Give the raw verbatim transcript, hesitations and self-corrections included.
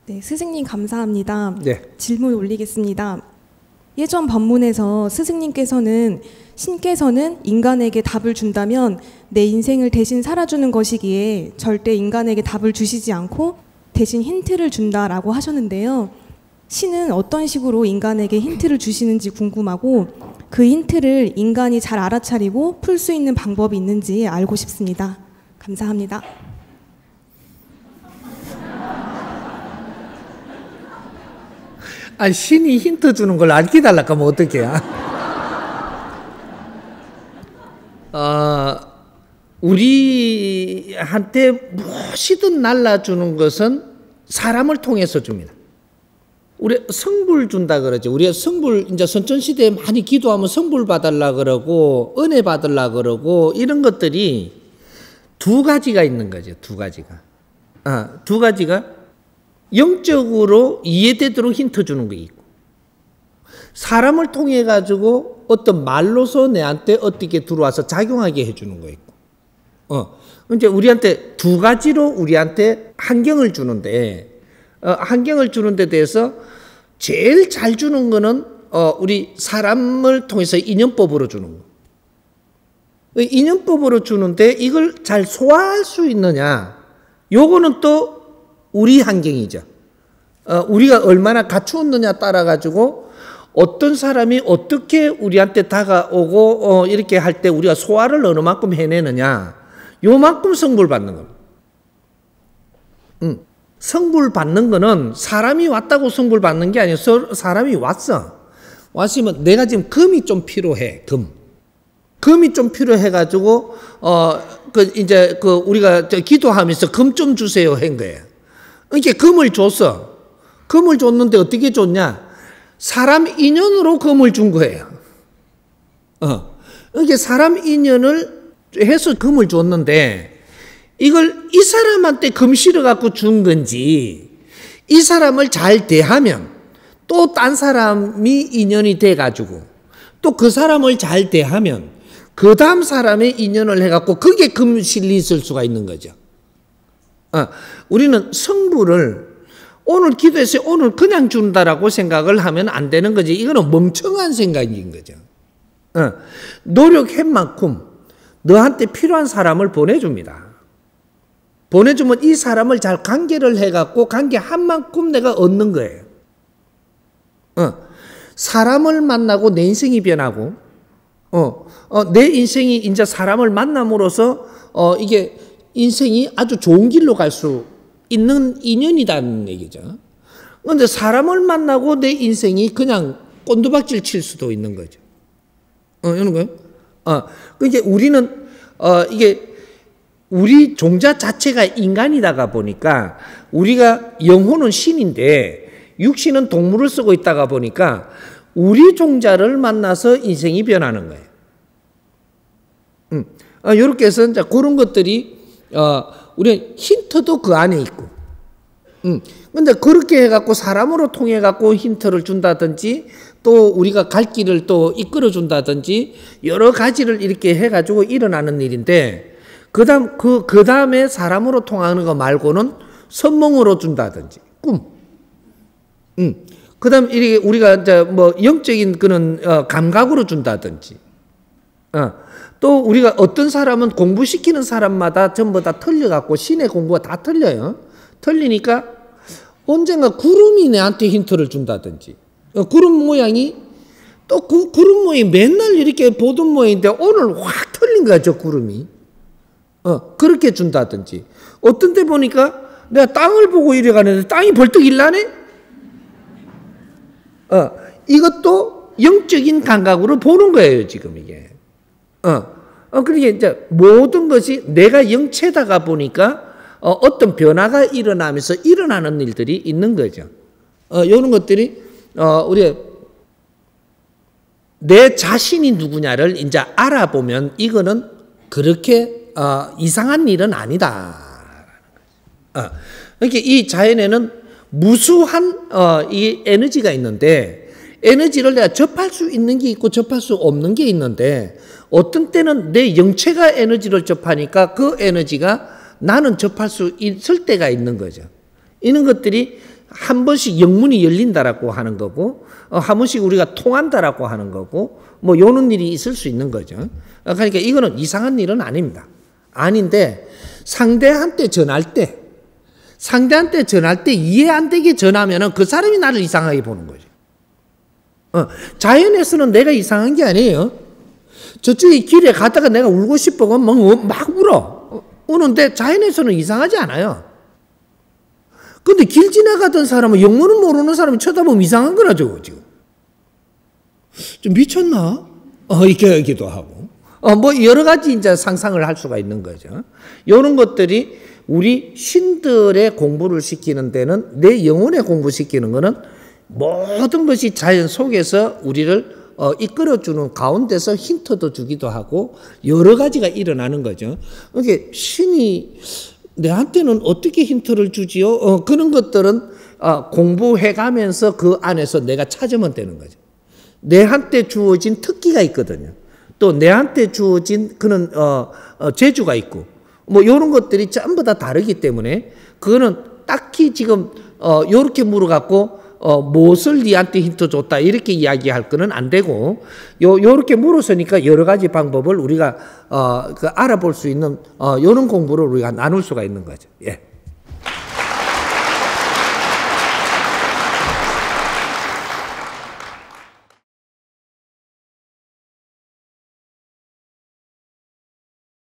네, 스승님 감사합니다. 네. 질문 올리겠습니다. 예전 법문에서 스승님께서는 신께서는 인간에게 답을 준다면 내 인생을 대신 살아주는 것이기에 절대 인간에게 답을 주시지 않고 대신 힌트를 준다라고 하셨는데요. 신은 어떤 식으로 인간에게 힌트를 주시는지 궁금하고 그 힌트를 인간이 잘 알아차리고 풀 수 있는 방법이 있는지 알고 싶습니다. 감사합니다. 아, 신이 힌트 주는 걸 알게 달라고 하면 어떡해요? 어, 우리한테 무엇이든 날라주는 것은 사람을 통해서 줍니다. 우리 성불 준다 그러죠. 우리가 성불, 이제 선천시대에 많이 기도하면 성불 받으려 그러고, 은혜 받으려 그러고, 이런 것들이 두 가지가 있는 거죠. 두 가지가. 아, 두 가지가 영적으로 이해되도록 힌트 주는 게 있고, 사람을 통해 가지고 어떤 말로서 내한테 어떻게 들어와서 작용하게 해주는 거 있고, 어, 이제 우리한테 두 가지로 우리한테 환경을 주는데, 어, 환경을 주는 데 대해서 제일 잘 주는 거는 어, 우리 사람을 통해서 인연법으로 주는 거. 인연법으로 주는데 이걸 잘 소화할 수 있느냐? 요거는 또 우리 환경이죠. 어, 우리가 얼마나 갖추었느냐 따라 가지고 어떤 사람이 어떻게 우리한테 다가오고 어, 이렇게 할 때 우리가 소화를 어느 만큼 해내느냐, 요만큼 성불 받는 겁니다. 음, 성불 받는 거는 사람이 왔다고 성불 받는 게 아니라 사람이 왔어. 왔으면 내가 지금 금이 좀 필요해. 금. 금이 좀 필요해 가지고 어, 그 이제 그 우리가 기도하면서 금 좀 주세요 한 거예요. 이렇게 금을 줬어. 금을 줬는데 어떻게 줬냐? 사람 인연으로 금을 준 거예요. 어. 이렇게 사람 인연을 해서 금을 줬는데 이걸 이 사람한테 금 실어 갖고 준 건지, 이 사람을 잘 대하면 또 딴 사람이 인연이 돼 가지고 또 그 사람을 잘 대하면 그 다음 사람의 인연을 해 갖고 그게 금 실리 있을 수가 있는 거죠. 어. 우리는 성불을 오늘 기도해서 오늘 그냥 준다라고 생각을 하면 안 되는 거지. 이거는 멍청한 생각인 거죠. 어. 노력한 만큼 너한테 필요한 사람을 보내줍니다. 보내주면 이 사람을 잘 관계를 해갖고 관계한 만큼 내가 얻는 거예요. 어. 사람을 만나고 내 인생이 변하고, 어, 어, 내 인생이 이제 사람을 만남으로써 어, 이게 인생이 아주 좋은 길로 갈 수 있는 인연이라는 얘기죠. 그런데 사람을 만나고 내 인생이 그냥 꼰두박질 칠 수도 있는 거죠. 어, 이런 거요. 어, 그러니까 우리는 어, 이게 우리 종자 자체가 인간이다가 보니까 우리가 영혼은 신인데 육신은 동물을 쓰고 있다가 보니까 우리 종자를 만나서 인생이 변하는 거예요. 음, 어, 이렇게 해서 이제 그런 것들이 어, 우리 힌트도 그 안에 있고, 음, 근데 그렇게 해갖고 사람으로 통해갖고 힌트를 준다든지 또 우리가 갈 길을 또 이끌어 준다든지 여러 가지를 이렇게 해가지고 일어나는 일인데, 그 다음, 그, 그 다음에 사람으로 통하는 거 말고는 선몽으로 준다든지, 꿈. 음. 그 다음, 이렇게 우리가 이제 뭐 영적인 그런, 어, 감각으로 준다든지, 어. 또 우리가 어떤 사람은 공부시키는 사람마다 전부 다 틀려갖고 신의 공부가 다 틀려요. 틀리니까 언젠가 구름이 내한테 힌트를 준다든지, 어, 구름 모양이 또 그 구름 모양이 맨날 이렇게 보던 모양인데 오늘 확 틀린 거야, 저 구름이. 어, 그렇게 준다든지. 어떤 데 보니까 내가 땅을 보고 이래 가는데 땅이 벌떡 일나네? 어, 이것도 영적인 감각으로 보는 거예요, 지금 이게. 어, 어, 그러니까 이제 모든 것이 내가 영체다가 보니까 어, 어떤 변화가 일어나면서 일어나는 일들이 있는 거죠. 어, 이런 것들이, 어, 우리 내 자신이 누구냐를 이제 알아보면 이거는 그렇게 어, 이상한 일은 아니다. 어, 그러니까 이 자연에는 무수한 어, 이 에너지가 있는데 에너지를 내가 접할 수 있는 게 있고 접할 수 없는 게 있는데 어떤 때는 내 영체가 에너지를 접하니까 그 에너지가 나는 접할 수 있을 때가 있는 거죠. 이런 것들이 한 번씩 영문이 열린다라고 하는 거고, 어, 한 번씩 우리가 통한다라고 하는 거고, 뭐 요런 일이 있을 수 있는 거죠. 어, 그러니까 이거는 이상한 일은 아닙니다. 아닌데 상대한테 전할 때, 상대한테 전할 때 이해 안 되게 전하면은 그 사람이 나를 이상하게 보는 거죠. 어, 자연에서는 내가 이상한 게 아니에요. 저쪽에 길에 가다가 내가 울고 싶어 막, 막 울어. 우는데 자연에서는 이상하지 않아요. 근데 길 지나가던 사람은 영문을 모르는 사람이 쳐다보면 이상한 거라죠, 지금. 좀 미쳤나? 어, 이렇게 하기도 하고. 어, 뭐 여러 가지 이제 상상을 할 수가 있는 거죠. 이런 것들이 우리 신들의 공부를 시키는 데는, 내 영혼의 공부시키는 거는 모든 것이 자연 속에서 우리를 어, 이끌어주는 가운데서 힌트도 주기도 하고 여러 가지가 일어나는 거죠. 그러니까 신이 내한테는 어떻게 힌트를 주지요? 어, 그런 것들은 어, 공부해가면서 그 안에서 내가 찾으면 되는 거죠. 내한테 주어진 특기가 있거든요. 또 내한테 주어진 그런 어, 어, 재주가 있고 뭐 이런 것들이 전부 다 다르기 때문에 그거는 딱히 지금 어, 요렇게 물어갖고 어, 무엇을 니한테 힌트 줬다 이렇게 이야기할 거는 안 되고 요 요렇게 물었으니까 여러 가지 방법을 우리가 어, 그 알아볼 수 있는 어, 요런 공부를 우리가 나눌 수가 있는 거죠. 예.